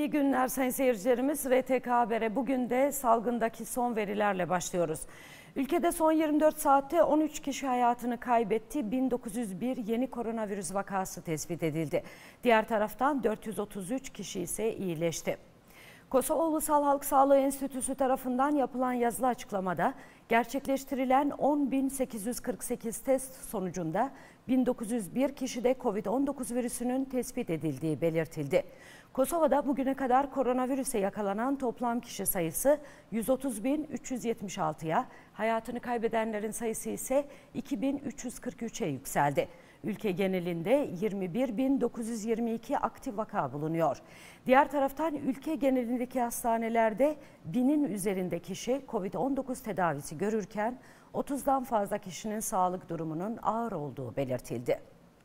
İyi günler sayın seyircilerimiz. RTK Haber'e bugün de salgındaki son verilerle başlıyoruz. Ülkede son 24 saatte 13 kişi hayatını kaybetti. 1901 yeni koronavirüs vakası tespit edildi. Diğer taraftan 433 kişi ise iyileşti. Kosova Ulusal Halk Sağlığı Enstitüsü tarafından yapılan yazılı açıklamada gerçekleştirilen 10.848 test sonucunda 1901 kişide COVID-19 virüsünün tespit edildiği belirtildi. Kosova'da bugüne kadar koronavirüse yakalanan toplam kişi sayısı 130.376'ya, hayatını kaybedenlerin sayısı ise 2.343'e yükseldi. Ülke genelinde 21.922 aktif vaka bulunuyor. Diğer taraftan ülke genelindeki hastanelerde 1000'in üzerinde kişi COVID-19 tedavisi görürken 30'dan fazla kişinin sağlık durumunun ağır olduğu belirtildi.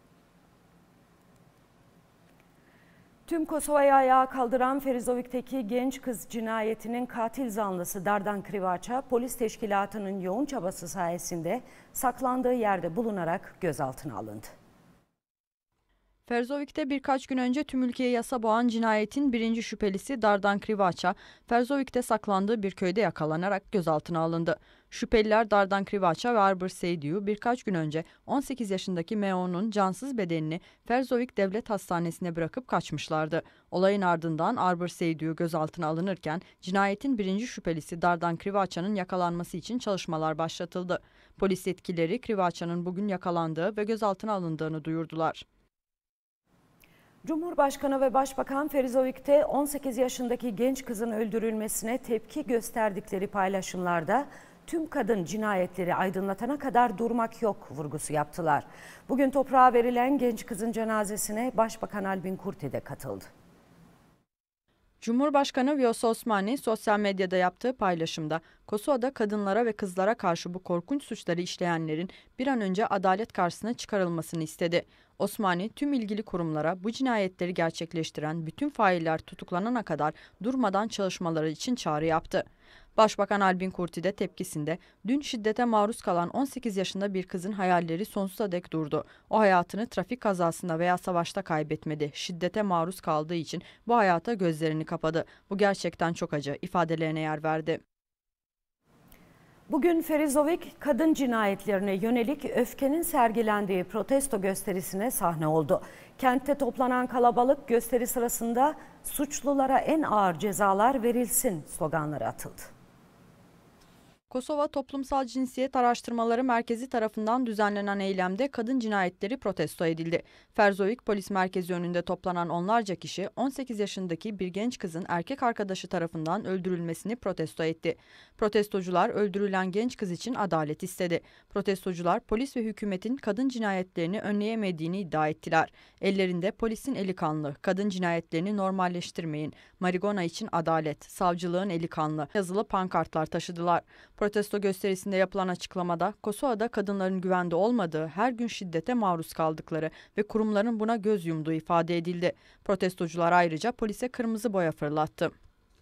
Tüm Kosova'yı ayağa kaldıran Ferizovik'teki genç kız cinayetinin katil zanlısı Dardan Krivaça, polis teşkilatının yoğun çabası sayesinde saklandığı yerde bulunarak gözaltına alındı. Ferizovik'te birkaç gün önce tüm ülkeye yasa boğan cinayetin birinci şüphelisi Dardan Krivaça, Ferizovik'te saklandığı bir köyde yakalanarak gözaltına alındı. Şüpheliler Dardan Krivaça ve Arbor Seydiu birkaç gün önce 18 yaşındaki Meo'nun cansız bedenini Ferizovik Devlet Hastanesi'ne bırakıp kaçmışlardı. Olayın ardından Arbor Seydiu gözaltına alınırken cinayetin birinci şüphelisi Dardan Krivaça'nın yakalanması için çalışmalar başlatıldı. Polis yetkilileri Krivaça'nın bugün yakalandığı ve gözaltına alındığını duyurdular. Cumhurbaşkanı ve Başbakan Ferizovik'te 18 yaşındaki genç kızın öldürülmesine tepki gösterdikleri paylaşımlarda tüm kadın cinayetleri aydınlatana kadar durmak yok vurgusu yaptılar. Bugün toprağa verilen genç kızın cenazesine Başbakan Albin Kurti de katıldı. Cumhurbaşkanı Vjosa Osmani sosyal medyada yaptığı paylaşımda Kosova'da kadınlara ve kızlara karşı bu korkunç suçları işleyenlerin bir an önce adalet karşısına çıkarılmasını istedi. Osmani tüm ilgili kurumlara bu cinayetleri gerçekleştiren bütün failler tutuklanana kadar durmadan çalışmaları için çağrı yaptı. Başbakan Albin Kurti de tepkisinde dün şiddete maruz kalan 18 yaşında bir kızın hayalleri sonsuza dek durdu. O hayatını trafik kazasında veya savaşta kaybetmedi. Şiddete maruz kaldığı için bu hayata gözlerini kapadı. Bu gerçekten çok acı ifadelerine yer verdi. Bugün Ferizovik kadın cinayetlerine yönelik öfkenin sergilendiği protesto gösterisine sahne oldu. Kentte toplanan kalabalık gösteri sırasında suçlulara en ağır cezalar verilsin sloganları atıldı. Kosova Toplumsal Cinsiyet Araştırmaları Merkezi tarafından düzenlenen eylemde kadın cinayetleri protesto edildi. Ferizovik Polis Merkezi önünde toplanan onlarca kişi 18 yaşındaki bir genç kızın erkek arkadaşı tarafından öldürülmesini protesto etti. Protestocular öldürülen genç kız için adalet istedi. Protestocular polis ve hükümetin kadın cinayetlerini önleyemediğini iddia ettiler. Ellerinde polisin eli kanlı, kadın cinayetlerini normalleştirmeyin, marigona için adalet, savcılığın eli kanlı yazılı pankartlar taşıdılar. Protesto gösterisinde yapılan açıklamada Kosova'da kadınların güvende olmadığı, her gün şiddete maruz kaldıkları ve kurumların buna göz yumduğu ifade edildi. Protestocular ayrıca polise kırmızı boya fırlattı.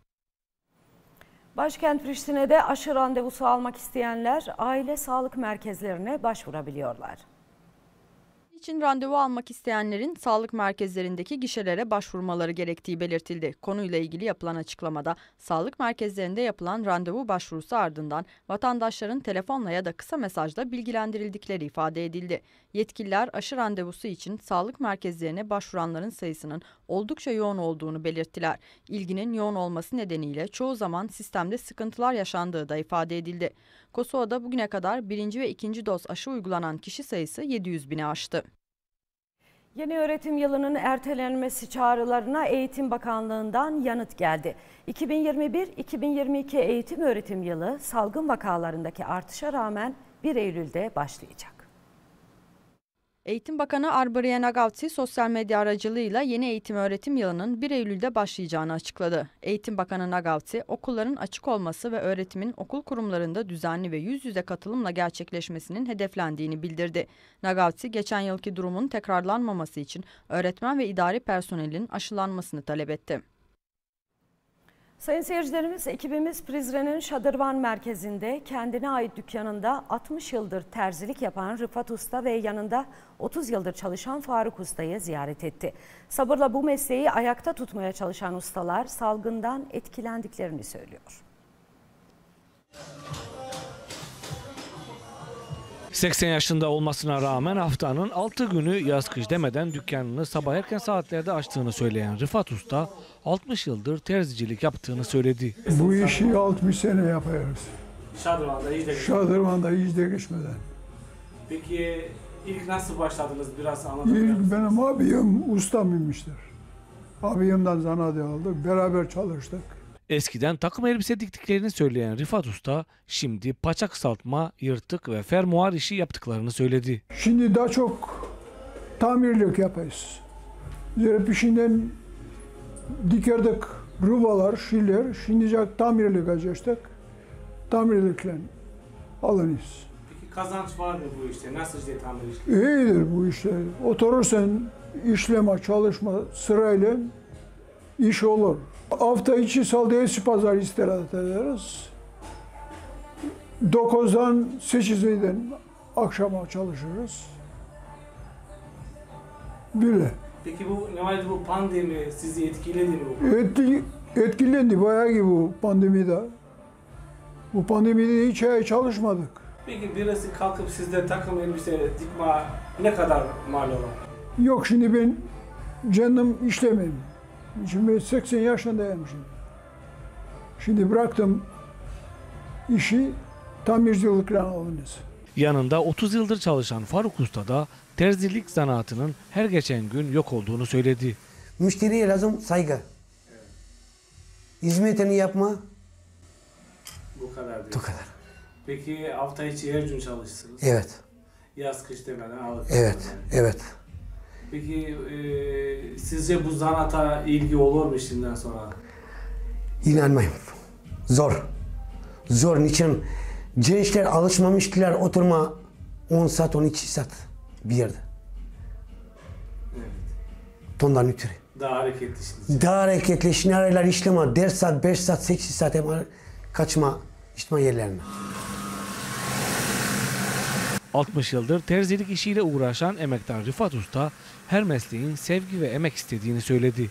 Başkent Priştine'de aşı randevusu almak isteyenler aile sağlık merkezlerine başvurabiliyorlar. için randevu almak isteyenlerin sağlık merkezlerindeki gişelere başvurmaları gerektiği belirtildi. Konuyla ilgili yapılan açıklamada sağlık merkezlerinde yapılan randevu başvurusu ardından vatandaşların telefonla ya da kısa mesajla bilgilendirildikleri ifade edildi. Yetkililer aşı randevusu için sağlık merkezlerine başvuranların sayısının oldukça yoğun olduğunu belirttiler. İlginin yoğun olması nedeniyle çoğu zaman sistemde sıkıntılar yaşandığı da ifade edildi. Kosova'da bugüne kadar birinci ve ikinci doz aşı uygulanan kişi sayısı 700 bini aştı. Yeni öğretim yılının ertelenmesi çağrılarına Eğitim Bakanlığı'ndan yanıt geldi. 2021-2022 eğitim öğretim yılı salgın vakalarındaki artışa rağmen 1 Eylül'de başlayacak. Eğitim Bakanı Arboriye Nagavci sosyal medya aracılığıyla yeni eğitim öğretim yılının 1 Eylül'de başlayacağını açıkladı. Eğitim Bakanı Nagavci, okulların açık olması ve öğretimin okul kurumlarında düzenli ve yüz yüze katılımla gerçekleşmesinin hedeflendiğini bildirdi. Nagavci, geçen yılki durumun tekrarlanmaması için öğretmen ve idari personelin aşılanmasını talep etti. Sayın seyircilerimiz, ekibimiz Prizren'in Şadırvan merkezinde kendine ait dükkanında 60 yıldır terzilik yapan Rıfat Usta ve yanında 30 yıldır çalışan Faruk Usta'yı ziyaret etti. Sabırla bu mesleği ayakta tutmaya çalışan ustalar salgından etkilendiklerini söylüyor. 80 yaşında olmasına rağmen haftanın 6 günü yaz kış demeden dükkanını sabah erken saatlerde açtığını söyleyen Rıfat Usta 60 yıldır terzicilik yaptığını söyledi. Bu işi 60 sene yapıyoruz. Şadırvan'da hiç de geçmeden. Peki ilk nasıl başladınız, biraz anlatabilir İlk misiniz? benim abim ustamıymıştır. Abimden zanaat aldık, beraber çalıştık. Eskiden takım elbise diktiklerini söyleyen Rıfat Usta şimdi paça kısaltma, yırtık ve fermuar işi yaptıklarını söyledi. Şimdi daha çok tamirlik yapıyoruz. Peşinden dikerdik ruvalar, şiller. Şimdi tamirlik açtık. Tamirlikle alınız. Peki kazanç var mı bu işte? Nasıl tamir işi? İyidir bu işler. Oturursan işleme, çalışma sırayla iş olur. Hafta içi salı eski pazar istirahat ederiz. 9'dan 8'den akşama çalışırız. Böyle. Peki bu pandemi sizi etkiledi mi? Etkilendi bayağı gibi bu pandemide. Bu pandemide hiç çalışmadık. Peki birisi kalkıp sizde takım elbise dikme ne kadar mal olur? Yok, şimdi ben canım işlemeyim. Şimdi 80 yaşındayım şimdi. Şimdi bıraktım işi, tamircilikle alınız. Yanında 30 yıldır çalışan Faruk Usta da terzilik zanaatının her geçen gün yok olduğunu söyledi. Müşteriye lazım saygı. Hizmetini yapma. Bu kadar diyor. Bu kadar. Peki hafta içi her gün çalışırsınız? Evet. Yaz kış demeden alıp. Evet. Evet. Peki sizce bu zanaata ilgi olur mu şimdiden sonra? İnanmayın. Zor. Zor. Niçin? Gençler alışmamışlar oturma 10 saat, 12 saat bir yerde. Evet. Ondan ötürü. Daha hareketlisiniz. Daha hareketli, şinareler işleme, 4 saat, 5 saat, 8 saat hemen kaçma, işleme yerlerine. 60 yıldır terzilik işiyle uğraşan emektar Rıfat Usta her mesleğin sevgi ve emek istediğini söyledi.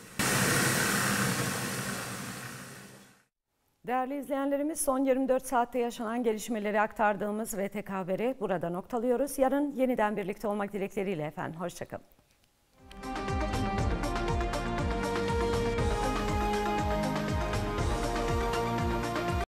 Değerli izleyenlerimiz, son 24 saatte yaşanan gelişmeleri aktardığımız VTK Haber'i burada noktalıyoruz. Yarın yeniden birlikte olmak dilekleriyle efendim. Hoşçakalın.